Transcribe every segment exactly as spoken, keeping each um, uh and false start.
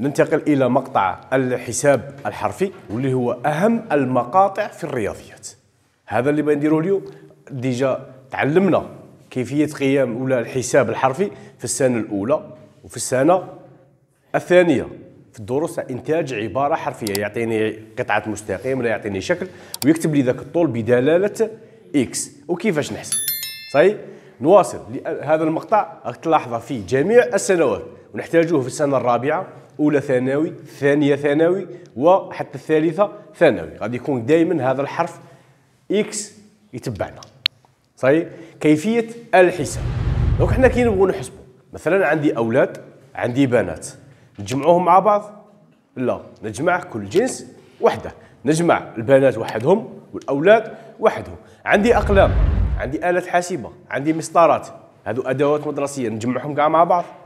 ننتقل إلى مقطع الحساب الحرفي واللي هو أهم المقاطع في الرياضيات. هذا اللي بنديرو اليوم. ديجا تعلمنا كيفية قيام ولا الحساب الحرفي في السنة الأولى وفي السنة الثانية في الدروس تاع إنتاج عبارة حرفية. يعطيني قطعة مستقيم ولا يعطيني شكل ويكتب لي ذاك الطول بدلالة إكس وكيفاش نحسب. صحيح؟ نواصل. هذا المقطع راك تلاحظه في جميع السنوات ونحتاجوه في السنة الرابعة، أولى ثانوي، ثانية ثانوي، وحتى الثالثة ثانوي. غادي يكون دائما هذا الحرف إكس يتبعنا. صحيح؟ كيفية الحساب. دونك حنا كي نبغوا نحسبوا، مثلا عندي أولاد، عندي بنات، نجمعوهم مع بعض؟ لا، نجمع كل جنس وحده. نجمع البنات وحدهم والأولاد وحدهم. عندي أقلام، عندي آلة حاسبة، عندي مسطرات، هذو أدوات مدرسية، نجمعهم كاع مع بعض؟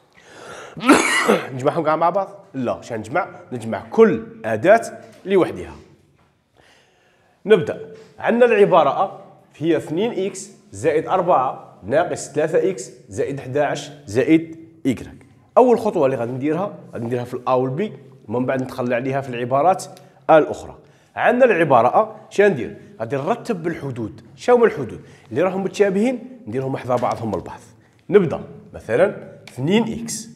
نجمعهم كاع مع بعض؟ لا، شنو نجمع؟ نجمع كل أداة لوحدها. نبدأ. عندنا العبارة أ هي اثنين إكس زائد أربعة ناقص ثلاثة إكس زائد أحد عشر زائد إيكغيك. أول خطوة اللي غادي نديرها غادي نديرها في الأ والبي، ومن بعد نتخلى عليها في العبارات الأخرى. عندنا العبارة أ، شنو ندير؟ غادي نرتب بالحدود. شنو هما الحدود؟ اللي راهم متشابهين نديرهم حذا بعضهم البعض. نبدأ مثلا اثنين إكس.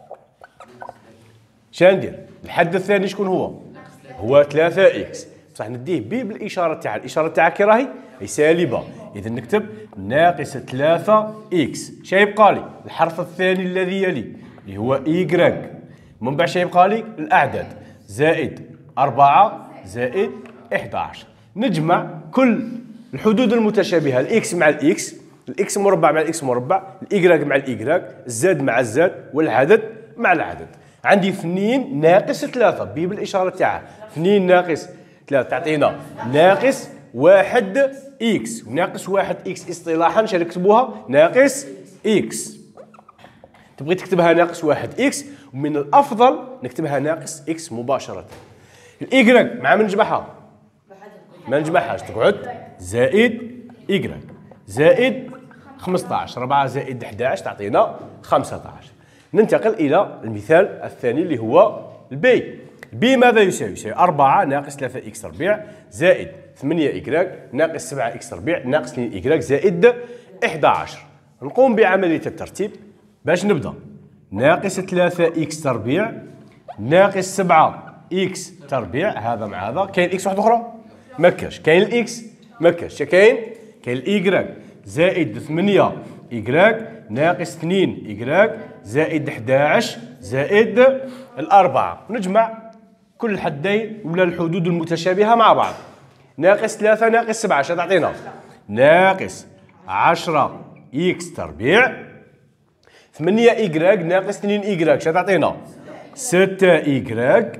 شنو ندير؟ الحد الثاني شكون هو؟ هو ثلاثة إكس، بصح نديه بي بالإشارة تاعها. الإشارة تاعها كي راهي؟ هي سالبة، إذا نكتب ناقص ثلاثة إكس. شنو يبقى لي؟ الحرف الثاني الذي يلي اللي هو إيكغيك. من بعد شنو يبقى لي؟ الأعداد زائد أربعة زائد أحد عشر. نجمع كل الحدود المتشابهة، الإكس مع الإكس، الإكس مربع مع الإكس مربع، الإيكغيك مع الإيكغيك، الزاد مع الزاد، والعدد مع العدد. عندي اثنين ناقص ثلاثة بي بالإشارة تاعها. اثنين ناقص ثلاثة تعطينا ناقص واحد إكس، وناقص واحد إكس اصطلاحا شنو نكتبوها؟ ناقص إكس. تبغي تكتبها ناقص واحد إكس، ومن الأفضل نكتبها ناقص إكس مباشرة. الإيكغيك مع من نجمعها؟ ما نجمعهاش، تقعد زائد إيكغيك زائد خمسة عشر، أربعة زائد أحد عشر تعطينا خمسة عشر. ننتقل إلى المثال الثاني اللي هو البي. بي ماذا يساوي؟ يساوي أربعة ناقص ثلاثة إكس تربيع زائد ثمانية إيكغيك ناقص سبعة إكس تربيع ناقص اثنين إيكغيك زائد أحد عشر. نقوم بعملية الترتيب باش نبدأ. ناقص ثلاثة إكس تربيع ناقص سبعة إكس تربيع، هذا مع هذا. كاين إكس واحدة أخرى؟ ما كاش. كاين الإكس؟ ما كاش. كاين؟ كاين الإيكغيك زائد ثمانية إيكغيك ناقص اثنين إيكغيك زائد أحد عشر زائد الأربعة. نجمع كل الحدين ولا الحدود المتشابهة مع بعض. ناقص ثلاثة ناقص سبعة شنو تعطينا؟ ناقص عشرة إكس تربيع. ثمانية إيكغيك ناقص اثنين إيكغيك شنو تعطينا؟ ستة إيكغيك.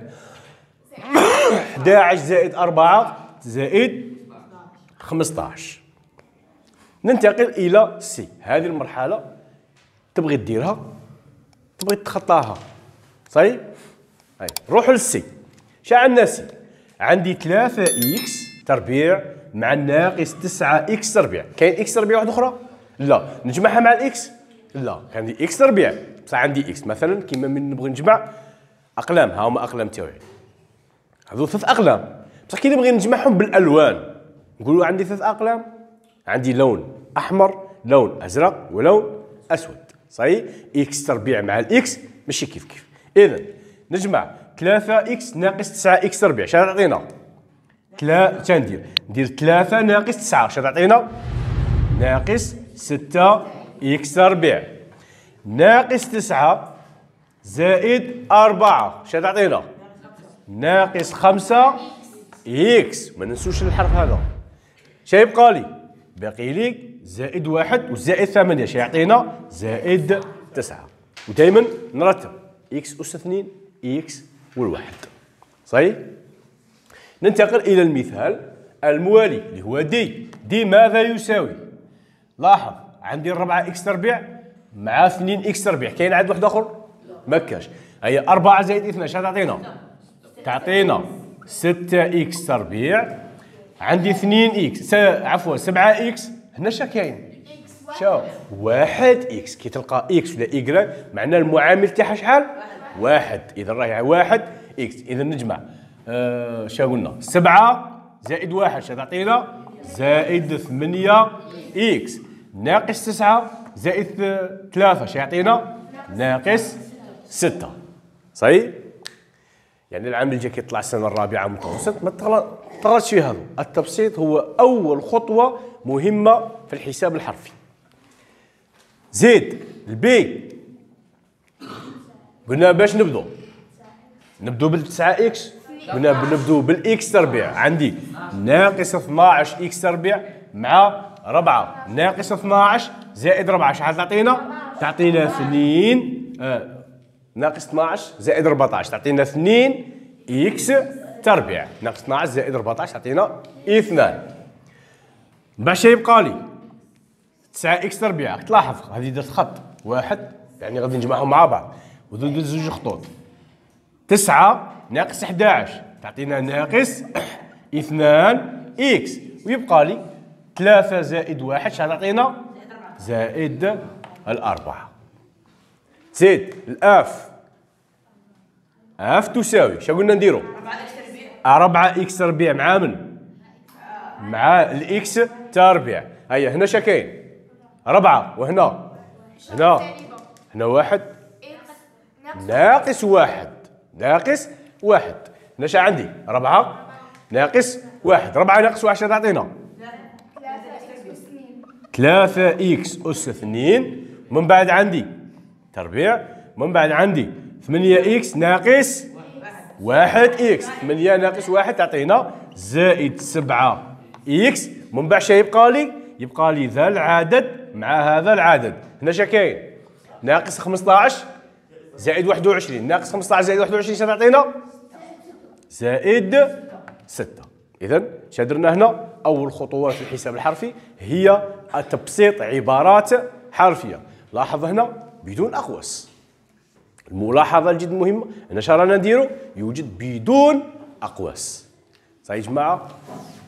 أحد عشر زائد أربعة زائد خمسة عشر. ننتقل إلى سي. هذه المرحلة تبغي تديرها، تبغي تتخطاها. صحيح؟ هاي نروحوا للسي. شا عندنا سي؟ عندي ثلاثة إكس تربيع مع ناقص تسعة إكس تربيع. كاين إكس تربيع واحدة أخرى؟ لا. نجمعها مع الإكس؟ لا. كان عندي إكس تربيع بصح عندي إكس. مثلا كيما من نبغي نجمع أقلام، ها هما أقلام تاوعي. هذو ثلاث أقلام، بصح كي نبغي نجمعهم بالألوان نقولوا عندي ثلاث أقلام. عندي لون أحمر، لون أزرق، ولون أسود. صحيح؟ إكس تربيع مع الإكس ماشي كيف كيف. إذا نجمع ثلاثة إكس ناقص تسعة إكس تربيع شنو تعطينا؟ ثلاثة. شنو ندير؟ ندير ثلاثة ناقص تسعة شنو تعطينا؟ ناقص ستة إكس تربيع. ناقص تسعة زائد أربعة شنو تعطينا؟ ناقص خمسة إكس. ما ننسوش الحرف هذا. شنو يبقى لي؟ باقي لي زائد واحد وزائد ثمانية شنو يعطينا؟ زائد تسعة. ودائما نرتب إكس أس اثنين إكس والواحد. صحيح؟ ننتقل إلى المثال الموالي اللي هو دي. دي ماذا يساوي؟ لاحظ عندي أربعة إكس تربيع مع اثنين إكس تربيع. كاين عدد واحد آخر؟ ما كاش. هي أربعة زائد اثنين شنو تعطينا؟ تعطينا ستة إكس تربيع. عندي اثنين إكس عفوا سبعة إكس. هنا شا كاين؟ شوف واحد إكس. كي تلقى إكس ولا إيكغيك معناه المعامل تاعها شحال؟ واحد. إذا راهي واحد إكس. إذا نجمع آه شا قلنا سبعة زائد واحد شا تعطينا زائد ثمانية إكس ناقص تسعة زائد ثلاثة شا يعطينا ناقص ستة. صحيح؟ يعني العام الجاي كيطلع السنة الرابعة متوسط ما تغلطش في هذا. التبسيط هو أول خطوة مهمة في الحساب الحرفي. زيد البي قلنا باش نبدو نبدو بالتسعة إكس قلنا بنبدو بالإكس تربيع. عندي ناقص اثناعش إكس تربيع مع ربعة ناقص اثناعش زائد ربعة شحال تعطينا؟ تعطينا اثنين آه ناقص اثناعش زائد أربعطاش تعطينا اثنين إكس تربيع ناقص اثناعش زائد أربعطاش تعطينا اثنان. باش يبقى لي تسعة إكس تربيع تلاحظ هذه درت خط واحد يعني غادي نجمعهم مع بعض ودول زوج خطوط. تسعة ناقص أحد تعطينا ناقص اثنان إكس ويبقى لي ثلاثة زائد واحد شحال تعطينا؟ زائد الأربعة. زيد الأف أف تساوي شا قلنا نديرو؟ أربعة إكس تربيع مع من؟ مع الإكس تربيع. هيا هنا شا كاين؟ أربعة وهنا هنا هنا واحد ناقص واحد ناقص واحد. هنا شا عندي؟ أربعة ناقص واحد. ربعة ناقص واحد شا تعطينا؟ ثلاثة إكس أس اثنين. من بعد عندي تربيع من بعد عندي ثمانية إكس ناقص واحد إكس. ثمانية ناقص واحد تعطينا زائد سبعة إكس. من بعد شا يبقى لي؟ يبقى لي ذا العدد مع هذا العدد. هنا شا كاين؟ ناقص خمسطاش زائد واحد وعشرين ناقص خمسطاش زائد واحد وعشرين شا تعطينا؟ زائد ستة. إذا شا درنا هنا؟ أول خطوات في الحساب الحرفي هي تبسيط عبارات حرفية. لاحظ هنا بدون أقواس. الملاحظة الجد مهمة هنا شا رانا نديرو؟ يوجد بدون أقواس. صحيح يا جماعة؟